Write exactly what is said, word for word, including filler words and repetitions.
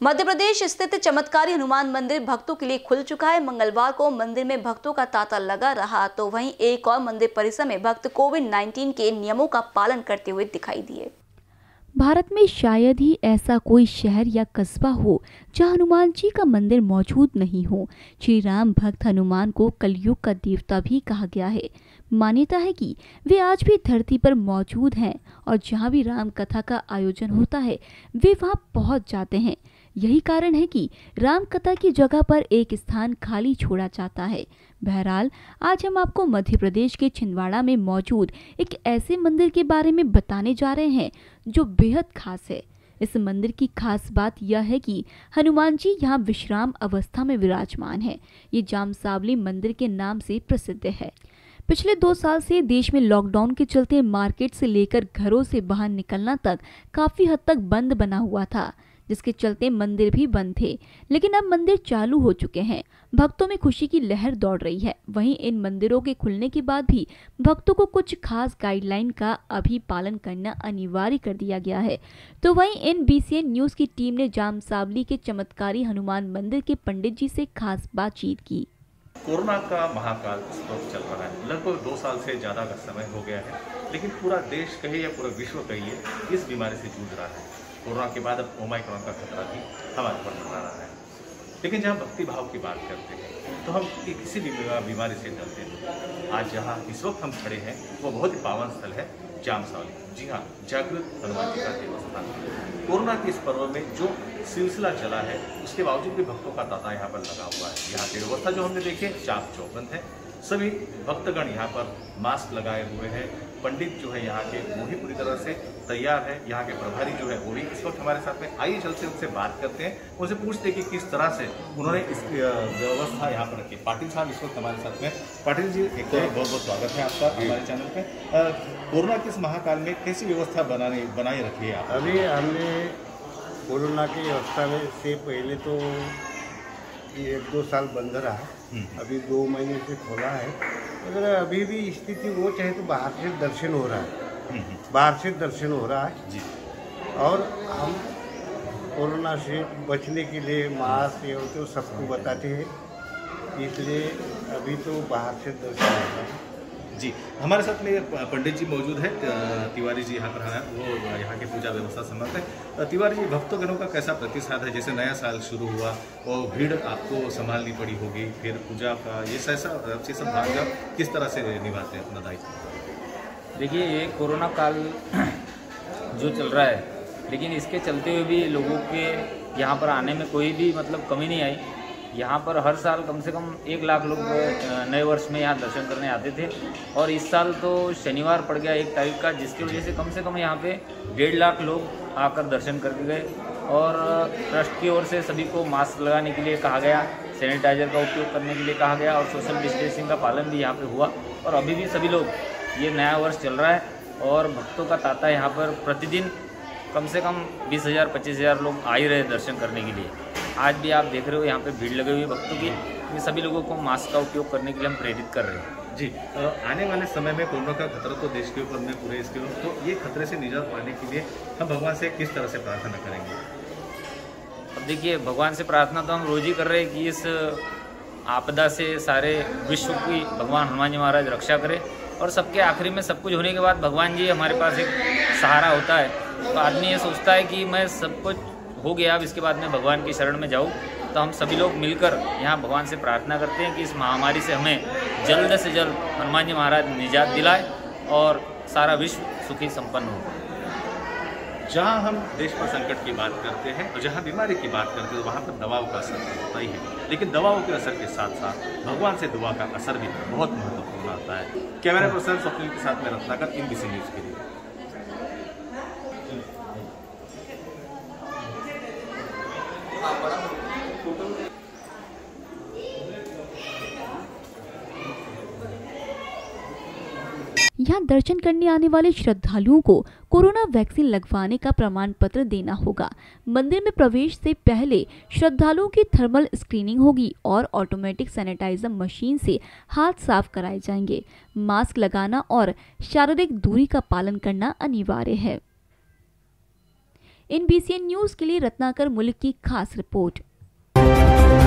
मध्य प्रदेश स्थित चमत्कारी हनुमान मंदिर भक्तों के लिए खुल चुका है। मंगलवार को मंदिर में भक्तों का तांता लगा रहा, तो वहीं एक और मंदिर परिसर में भक्त कोविड नाइन्टीन के नियमों का पालन करते हुए दिखाई दिए। भारत में शायद ही ऐसा कोई शहर या कस्बा हो जहां हनुमान जी का मंदिर मौजूद नहीं हो। श्री राम भक्त हनुमान को कलयुग का देवता भी कहा गया है। मान्यता है कि वे आज भी धरती पर मौजूद हैं और जहां भी राम कथा का आयोजन होता है वे वहां पहुंच जाते हैं। यही कारण है कि राम कथा की जगह पर एक स्थान खाली छोड़ा जाता है। बहरहाल आज हम आपको मध्य प्रदेश के छिंदवाड़ा में मौजूद एक ऐसे मंदिर के बारे में बताने जा रहे हैं जो बेहद खास है। इस मंदिर की खास बात यह है कि हनुमान जी यहाँ विश्राम अवस्था में विराजमान है। ये जामसावली मंदिर के नाम से प्रसिद्ध है। पिछले दो साल से देश में लॉकडाउन के चलते मार्केट से लेकर घरों से बाहर निकलना तक काफी हद तक बंद बना हुआ था, जिसके चलते मंदिर भी बंद थे। लेकिन अब मंदिर चालू हो चुके हैं। भक्तों में खुशी की लहर दौड़ रही है। वहीं इन मंदिरों के खुलने के बाद भी भक्तों को कुछ खास गाइडलाइन का अभी पालन करना अनिवार्य कर दिया गया है। तो वहीं in B C N news की टीम ने जामसावली के चमत्कारी हनुमान मंदिर के पंडित जी से खास बातचीत की। कोरोना का महाकाल इस वक्त चल रहा है। लगभग दो साल से ज़्यादा का समय हो गया है, लेकिन पूरा देश कहे या पूरा विश्व कहिए इस बीमारी से जूझ रहा है। कोरोना के बाद अब ओमाइक्रॉन का खतरा भी हमारे पर मंडरा रहा है। लेकिन जहाँ भक्ति भाव की बात करते हैं तो हम किसी भी बीमारी से डरते हैं। आज जहाँ इस वक्त हम खड़े हैं वो बहुत ही पावन स्थल है जामसावली। जी हाँ, जागृत हनुमान जी का देवस्थान। कोरोना के इस पर्व में जो सिलसिला चला है उसके बावजूद भी भक्तों का तांता यहाँ पर लगा हुआ है। यहाँ की व्यवस्था जो हमने देखी चाक चौबंद है। सभी भक्तगण यहाँ पर मास्क लगाए हुए हैं। पंडित जो है यहाँ के वो भी पूरी तरह से तैयार है। यहाँ के प्रभारी जो है वो भी इस वक्त हमारे साथ में। आइए चलते उनसे बात करते हैं, उनसे पूछते हैं कि किस तरह से उन्होंने इस व्यवस्था यहाँ पर रखी। पाटिल साहब इस वक्त हमारे साथ में। पाटिल जी, एक बहुत बहुत स्वागत है आपका हमारे चैनल पे। कोरोना के इस महाकाल में कैसी व्यवस्था बनाने बनाई रखी है आप? अभी हमने कोरोना की व्यवस्था में से पहले तो एक दो साल बंद रहा, अभी दो महीने से खोला है। अगर अभी भी स्थिति वो चाहे तो बाहर से दर्शन हो रहा है, बाहर से दर्शन हो रहा है जी। और हम कोरोना से बचने के लिए मास्क ये तो सबको बताते हैं, इसलिए अभी तो बाहर से दर्शन हो रहा है जी। हमारे साथ में पंडित जी मौजूद है, तिवारी जी यहाँ पर है, वो यहाँ की पूजा व्यवस्था संबंध है। तिवारी जी, भक्तगणों का कैसा प्रतिसाद है? जैसे नया साल शुरू हुआ और भीड़ आपको संभालनी पड़ी होगी, फिर पूजा का ये ऐसा ये सब भाग किस तरह से निभाते हैं अपना दायित्व? देखिए, ये कोरोना काल जो चल रहा है, लेकिन इसके चलते हुए भी लोगों के यहाँ पर आने में कोई भी मतलब कमी नहीं आई। यहाँ पर हर साल कम से कम एक लाख लोग नए वर्ष में यहाँ दर्शन करने आते थे, और इस साल तो शनिवार पड़ गया एक तारीख का, जिसकी वजह से कम से कम यहाँ पे डेढ़ लाख लोग आकर दर्शन करके गए। और ट्रस्ट की ओर से सभी को मास्क लगाने के लिए कहा गया, सैनिटाइजर का उपयोग करने के लिए कहा गया, और सोशल डिस्टेंसिंग का पालन भी यहाँ पे हुआ। और अभी भी सभी लोग, ये नया वर्ष चल रहा है और भक्तों का तांता यहाँ पर प्रतिदिन कम से कम बीस हज़ार पच्चीस हज़ार लोग आ ही रहे दर्शन करने के लिए। आज भी आप देख रहे हो यहाँ पे भीड़ लगी हुई है भक्तों की। ये सभी लोगों को मास्क का उपयोग करने के लिए हम प्रेरित कर रहे हैं जी। आने वाले समय में कोरोना का खतरा तो देश के ऊपर में पूरे इसके ऊपर, तो ये खतरे से निजात पाने के लिए हम भगवान से किस तरह से प्रार्थना करेंगे? अब देखिए, भगवान से प्रार्थना तो हम रोज ही कर रहे हैं कि इस आपदा से सारे विश्व की भगवान हनुमान जी महाराज रक्षा करें। और सबके आखिरी में सब कुछ होने के बाद भगवान जी हमारे पास एक सहारा होता है। तो आदमी ये सोचता है कि मैं सब कुछ हो गया, अब इसके बाद मैं भगवान की शरण में जाऊँ। तो हम सभी लोग मिलकर यहाँ भगवान से प्रार्थना करते हैं कि इस महामारी से हमें जल्द से जल्द हनुमान जी महाराज निजात दिलाए और सारा विश्व सुखी संपन्न हो। जहाँ हम देश पर संकट की बात करते हैं और जहाँ बीमारी की बात करते हैं तो वहाँ पर दवाओं का असर होता ही है, लेकिन दवाओं के असर के साथ साथ भगवान से दुआ का असर भी बहुत महत्वपूर्ण आता है। कैमरा पर्सन स्वप्निल के साथ में Ratnakar, in B C news के लिए। यहाँ दर्शन करने आने वाले श्रद्धालुओं को कोरोना वैक्सीन लगवाने का प्रमाण पत्र देना होगा। मंदिर में प्रवेश से पहले श्रद्धालुओं की थर्मल स्क्रीनिंग होगी और ऑटोमेटिक सैनिटाइजर मशीन से हाथ साफ कराए जाएंगे। मास्क लगाना और शारीरिक दूरी का पालन करना अनिवार्य है। In B C N news के लिए रत्नाकर मुल्क की खास रिपोर्ट।